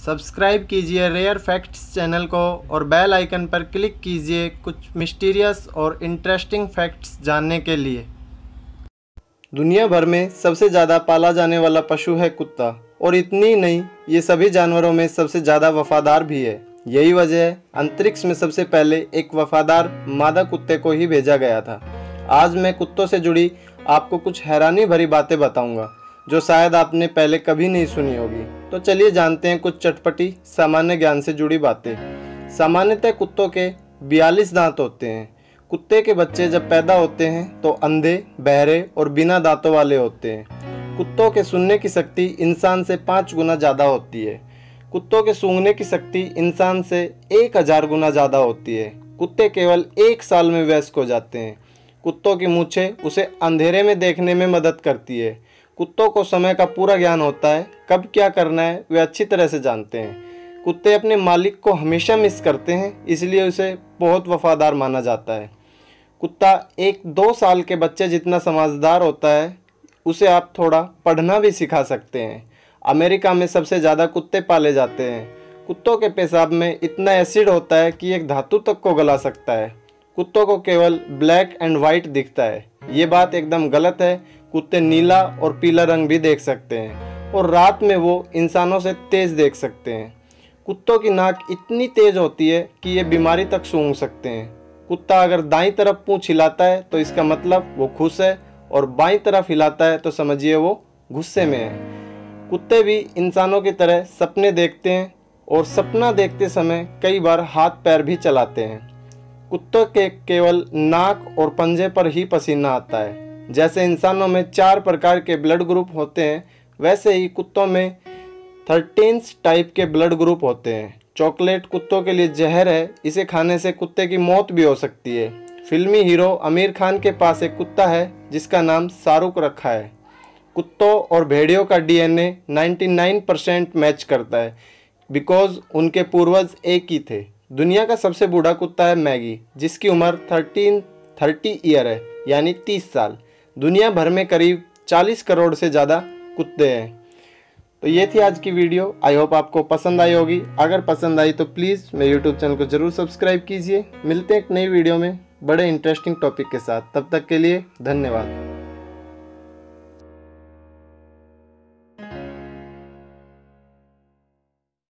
Subscribe कीजिए rare facts channel को और बेल आइकन पर क्लिक कीजिए कुछ मिस्टीरियस और इंटरेस्टिंग फैक्ट्स जानने के लिए। दुनिया भर में सबसे ज़्यादा पाला जाने वाला पशु है कुत्ता, और इतनी नहीं, ये सभी जानवरों में सबसे ज़्यादा वफादार भी है। यही वजह है अंतरिक्ष में सबसे पहले एक वफादार मादा कुत्ते को ही भेजा गया था। आज मैं कुत्तों से जुड़ी आपको कुछ हैरानी भरी बातें बताऊंगा जो शायद आपने पहले कभी नहीं सुनी होगी। तो चलिए जानते हैं कुछ चटपटी सामान्य ज्ञान से जुड़ी बातें। सामान्यतः कुत्तों के 42 दांत होते हैं। कुत्ते के बच्चे जब पैदा होते हैं तो अंधे, बहरे और बिना दांतों वाले होते हैं। कुत्तों के सुनने की शक्ति इंसान से 5 गुना ज़्यादा होती है। कुत्तों के सूंघने की शक्ति इंसान से 1000 गुना ज़्यादा होती है। कुत्ते केवल 1 साल में वयस्क हो जाते हैं। कुत्तों की मूंछें उसे अंधेरे में देखने में मदद करती है। कुत्तों को समय का पूरा ज्ञान होता है, कब क्या करना है वे अच्छी तरह से जानते हैं। कुत्ते अपने मालिक को हमेशा मिस करते हैं, इसलिए उसे बहुत वफादार माना जाता है। कुत्ता 1-2 साल के बच्चे जितना समझदार होता है। उसे आप थोड़ा पढ़ना भी सिखा सकते हैं। अमेरिका में सबसे ज़्यादा कुत्ते पाले जाते हैं। कुत्तों के पेशाब में इतना एसिड होता है कि एक धातु तक को गला सकता है। कुत्तों को केवल ब्लैक एंड वाइट दिखता है, ये बात एकदम गलत है। कुत्ते नीला और पीला रंग भी देख सकते हैं और रात में वो इंसानों से तेज देख सकते हैं। कुत्तों की नाक इतनी तेज होती है कि ये बीमारी तक सूंघ सकते हैं। कुत्ता अगर दाईं तरफ पूंछ हिलाता है तो इसका मतलब वो खुश है, और बाईं तरफ हिलाता है तो समझिए वो गुस्से में है। कुत्ते भी इंसानों की तरह सपने देखते हैं और सपना देखते समय कई बार हाथ पैर भी चलाते हैं। कुत्तों के केवल नाक और पंजे पर ही पसीना आता है। जैसे इंसानों में 4 प्रकार के ब्लड ग्रुप होते हैं, वैसे ही कुत्तों में 13 टाइप के ब्लड ग्रुप होते हैं। चॉकलेट कुत्तों के लिए जहर है, इसे खाने से कुत्ते की मौत भी हो सकती है। फिल्मी हीरो आमिर खान के पास एक कुत्ता है जिसका नाम शाहरुख रखा है। कुत्तों और भेड़ियों का डीएनए 99% मैच करता है, बिकॉज उनके पूर्वज एक ही थे। दुनिया का सबसे बूढ़ा कुत्ता है मैगी, जिसकी उम्र 30 ईयर है, यानी 30 साल। दुनिया भर में करीब 40 करोड़ से ज़्यादा कुत्ते हैं। तो ये थी आज की वीडियो। आई होप आपको पसंद आई होगी। अगर पसंद आई तो प्लीज़ मेरे यूट्यूब चैनल को ज़रूर सब्सक्राइब कीजिए। मिलते हैं एक नई वीडियो में बड़े इंटरेस्टिंग टॉपिक के साथ। तब तक के लिए धन्यवाद।